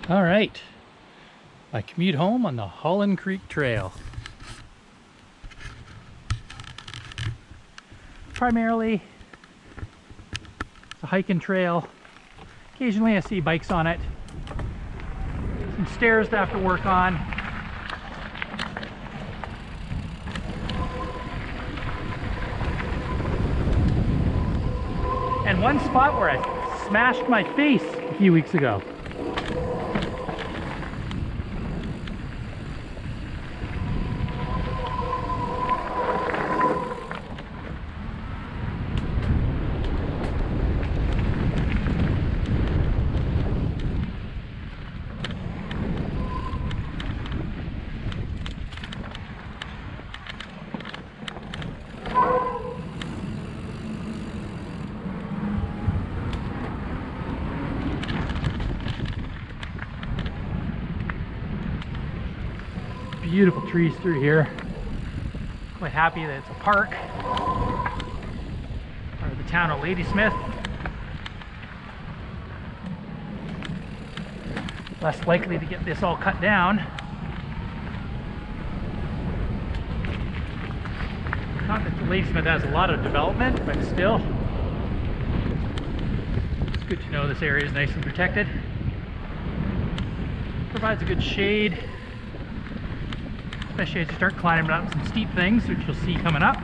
All right, my commute home on the Holland Creek Trail. Primarily, it's a hiking trail. Occasionally I see bikes on it. Some stairs to have to work on. And one spot where I smashed my face a few weeks ago. Beautiful trees through here. Quite happy that it's a park. Part of the town of Ladysmith. Less likely to get this all cut down. Not that Ladysmith has a lot of development, but still. It's good to know this area is nice and protected. Provides a good shade. Especially as you start climbing up some steep things, which you'll see coming up.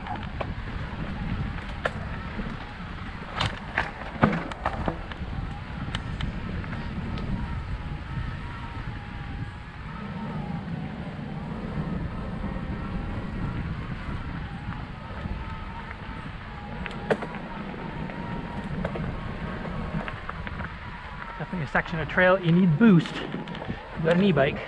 Definitely a section of trail you need boost. You've got an e-bike.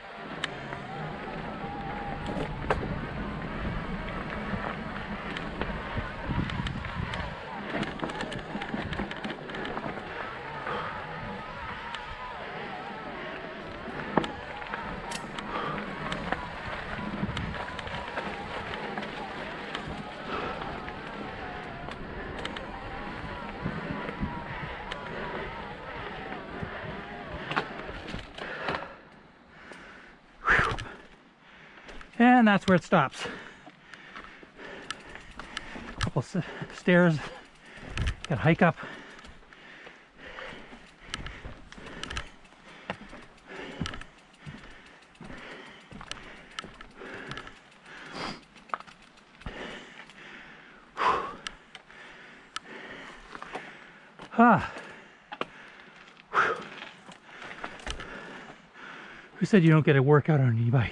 And that's where it stops. A couple stairs, gotta hike up. Who said you don't get a workout on an e-bike?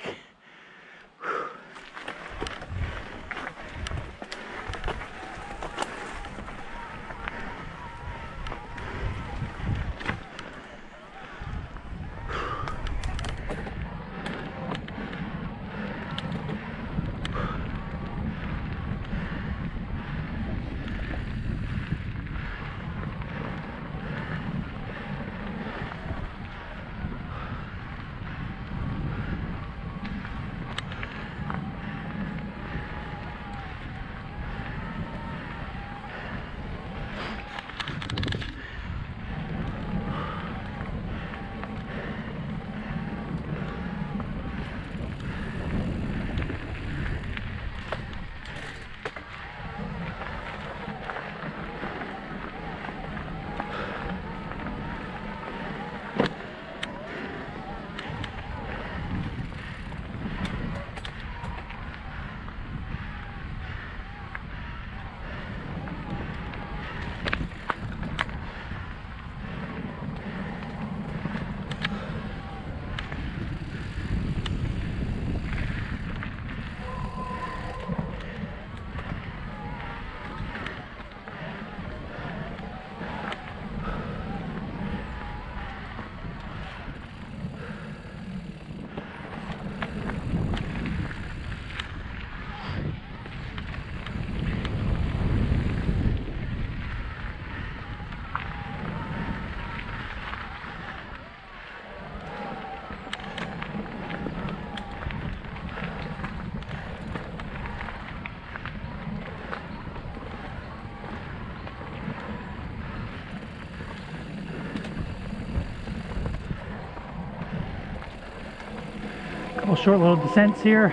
Couple short little descents here.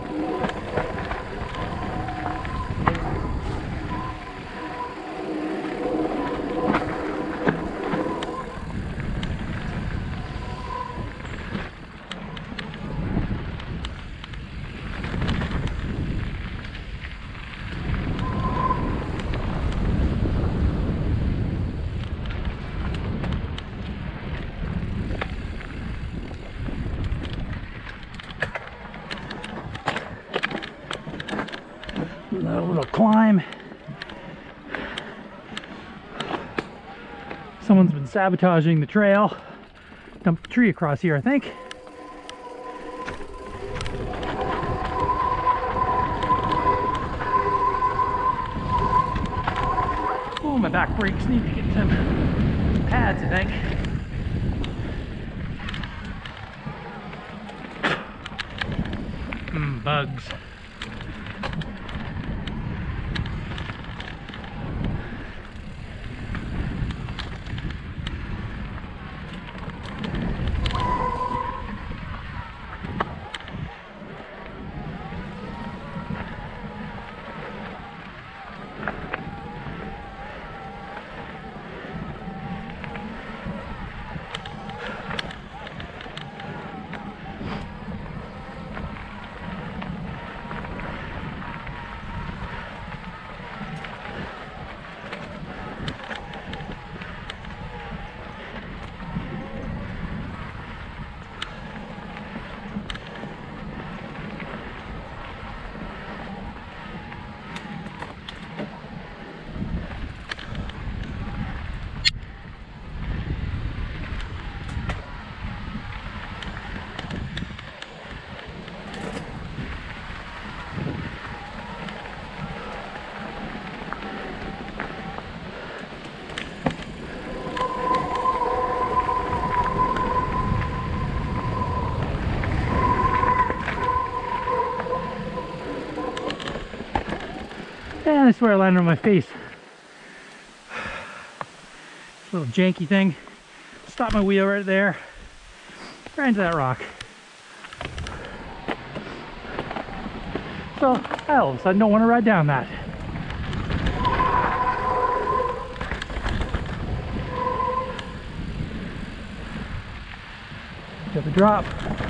A little climb. Someone's been sabotaging the trail. Dumped a tree across here, I think. Oh, my back brakes need to get some pads, I think. Bugs. And I swear I landed on my face. This little janky thing. Stopped my wheel right there. Right into that rock. So I all of a sudden don't want to ride down that. Got the drop.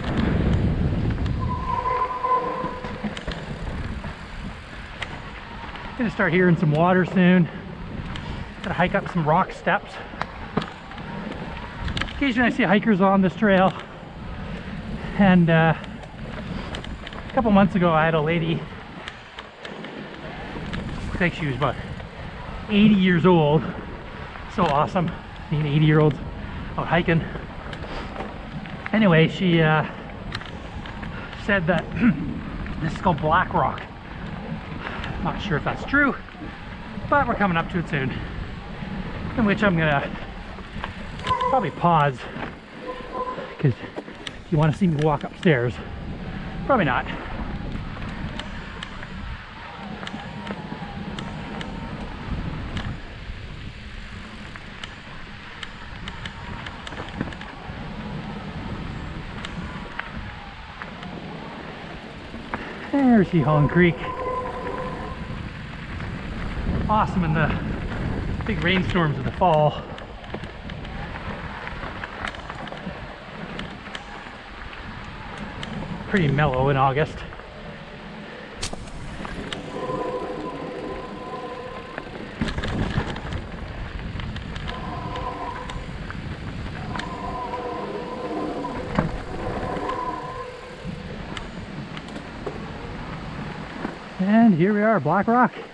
Gonna start hearing some water soon. Gotta hike up some rock steps. Occasionally I see hikers on this trail. And a couple months ago I had a lady, I think she was about 80 years old. So awesome, being 80-year-olds out hiking. Anyway, she said that this is called Black Rock. Not sure if that's true, but we're coming up to it soon. In which I'm gonna probably pause, because if you want to see me walk upstairs, probably not. There's the Holland Creek. Awesome in the big rainstorms of the fall. Pretty mellow in August. And here we are, Black Rock.